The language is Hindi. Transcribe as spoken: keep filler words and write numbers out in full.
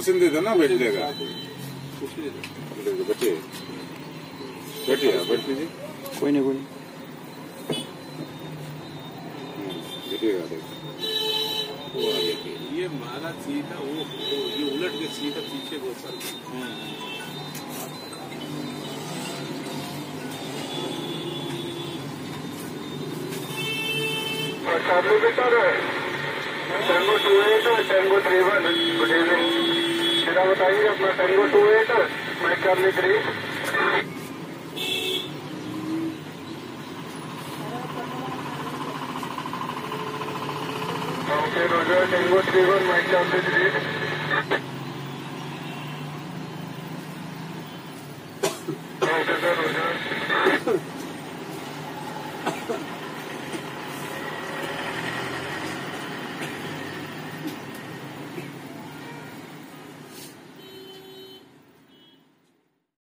कुर्सी दे दो ना, बैठ जाएगा। बैठिए बैठिए बैठ लीजिए। कोई नहीं कोई नहीं बैठिएगा। वो आगे के ये माला सीधा वो ये उलट के सीधा पीछे बहुत सारे। सामने बेटा tango two eight tango three one good evening. मेरा बताइए अपना tango two eight mike charlie three. Okay roger tango three one mike charlie three. Okay sir Roger.